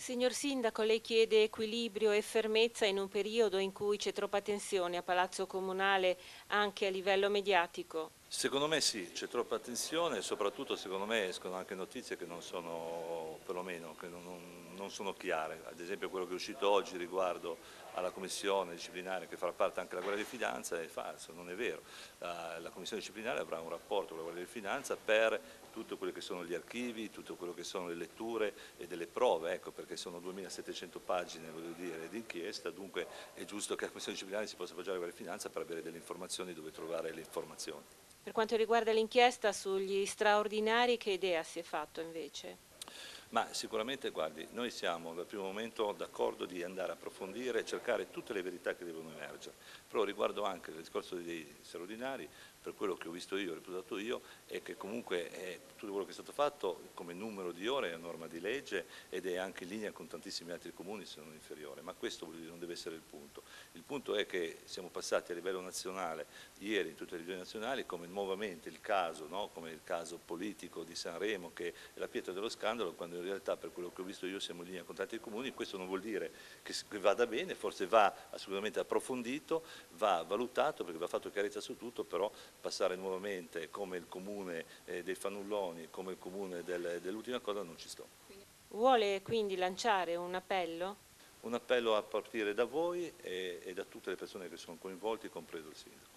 Signor Sindaco, lei chiede equilibrio e fermezza in un periodo in cui c'è troppa tensione a Palazzo Comunale anche a livello mediatico. Secondo me sì, c'è troppa attenzione e soprattutto secondo me escono anche notizie che non sono, perlomeno, che non sono chiare. Ad esempio quello che è uscito oggi riguardo alla commissione disciplinare che farà parte anche della Guardia di Finanza è falso, non è vero. La commissione disciplinare avrà un rapporto con la Guardia di Finanza per tutto quello che sono gli archivi, tutto quello che sono le letture e delle prove, ecco, perché sono 2700 pagine, voglio dire, di inchiesta, dunque è giusto che la commissione disciplinare si possa appoggiare alla Guardia di Finanza per avere delle informazioni dove trovare le informazioni. Per quanto riguarda l'inchiesta sugli straordinari, che idea si è fatto invece? Ma sicuramente, guardi, noi siamo dal primo momento d'accordo di andare a approfondire e cercare tutte le verità che devono emergere, però riguardo anche il discorso dei straordinari, per quello che ho visto io, ho reputato io, è che comunque tutto quello che è stato fatto come numero di ore è a norma di legge ed è anche in linea con tantissimi altri comuni se non inferiore, ma questo non deve essere il punto. Il punto è che siamo passati a livello nazionale, ieri in tutte le regioni nazionali, come nuovamente il caso, no? Come il caso politico di Sanremo che è la pietra dello scandalo, quando in realtà per quello che ho visto io siamo in linea con tanti comuni, questo non vuol dire che vada bene, forse va assolutamente approfondito, va valutato perché va fatto chiarezza su tutto, però passare nuovamente come il comune dei fannulloni, come il comune dell'ultima cosa non ci sto. Vuole quindi lanciare un appello? Un appello a partire da voi e da tutte le persone che sono coinvolte, compreso il sindaco.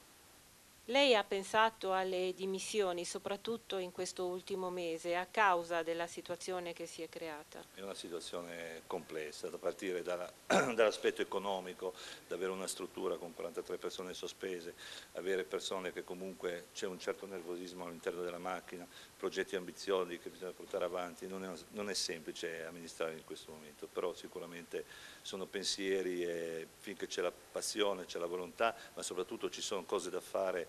Lei ha pensato alle dimissioni, soprattutto in questo ultimo mese, a causa della situazione che si è creata? È una situazione complessa, da partire dall'aspetto economico, da avere una struttura con 43 persone sospese, avere persone che comunque c'è un certo nervosismo all'interno della macchina, progetti ambiziosi che bisogna portare avanti, non è semplice amministrare in questo momento, però sicuramente sono pensieri e finché c'è la passione, c'è la volontà, ma soprattutto ci sono cose da fare,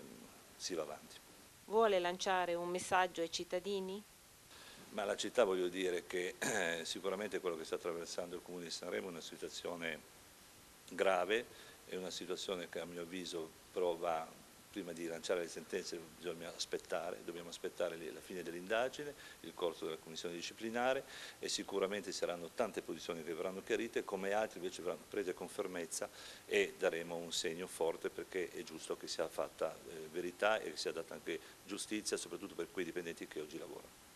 si va avanti. Vuole lanciare un messaggio ai cittadini? Ma la città, voglio dire che sicuramente quello che sta attraversando il Comune di Sanremo è una situazione grave, è una situazione che a mio avviso però va, prima di lanciare le sentenze dobbiamo aspettare la fine dell'indagine, il corso della commissione disciplinare e sicuramente saranno tante posizioni che verranno chiarite, come altre invece verranno prese con fermezza e daremo un segno forte perché è giusto che sia fatta verità e che sia data anche giustizia, soprattutto per quei dipendenti che oggi lavorano.